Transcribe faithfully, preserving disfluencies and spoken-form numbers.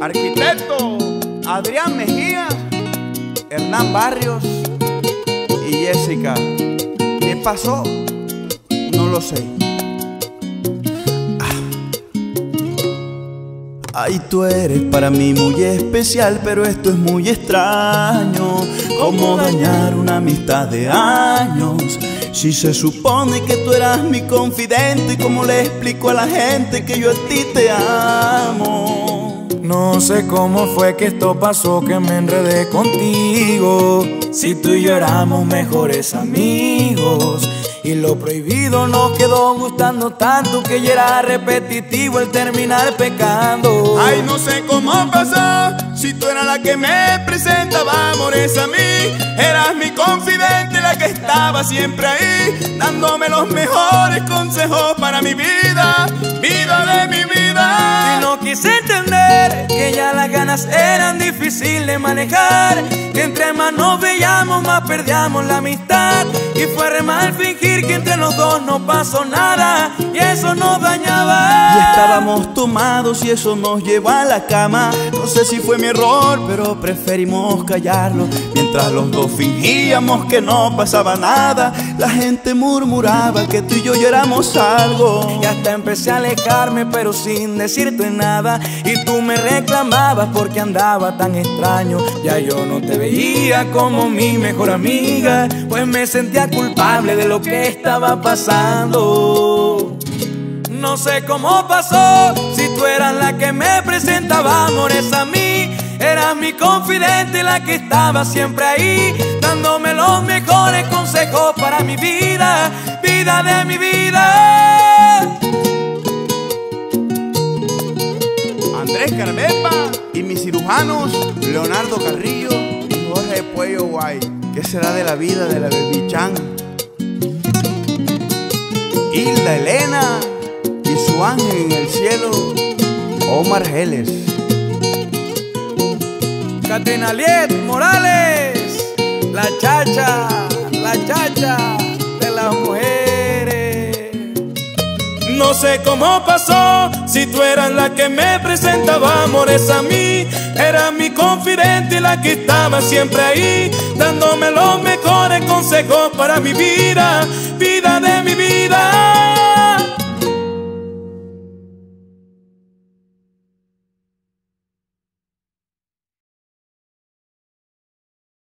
Arquitecto Adrián Mejía, Hernán Barrios y Jessica. ¿Qué pasó? No lo sé. Ay, tú eres para mí muy especial, pero esto es muy extraño. ¿Cómo dañar una amistad de años? Si se supone que tú eras mi confidente, ¿cómo le explico a la gente que yo a ti te amo? No sé cómo fue que esto pasó, que me enredé contigo. Si tú y yo éramos mejores amigos, y lo prohibido nos quedó gustando tanto que ya era repetitivo el terminar pecando. Ay, no sé cómo pasó, si tú eras la que me presentaba amores a mí. Eras mi confidente, la que estaba siempre ahí, dándome los mejores consejos para mi vida, vida de mi vida. Y no quise entender que ya las ganas eran difíciles de manejar, que entre más nos veíamos más perdíamos la amistad. Y fue re mal fingir que entre los dos no pasó nada, y eso nos dañaba. Y estábamos tomados y eso nos llevó a la cama. No sé si fue mi error, pero preferimos callarlo. Mientras los dos fingíamos que no pasaba nada, la gente murmuraba que tú y yo ya éramos algo. Y hasta empecé a alejarme pero sin decirte nada, y tú me reclamabas porque andaba tan extraño. Ya yo no te veía como mi mejor amiga, pues me sentía culpable de lo que estaba pasando. No sé cómo pasó, si tú eras la que me presentaba amores a mí. Eras mi confidente, la que estaba siempre ahí, dándome los mejores consejos para mi vida, vida de mi vida. Andrés Carmepa y mis cirujanos Leonardo Carrillo y Jorge Puello Guay. ¿Qué será de la vida de la Baby Chan? Hilda Elena y su ángel en el cielo, Omar Geles. Catrina Liet Morales, la chacha, la chacha de las mujeres. No sé cómo pasó, si tú eras la que me presentaba amores a mí. Era mi confidente y la que estaba siempre ahí, dándome los mejores consejos para mi vida.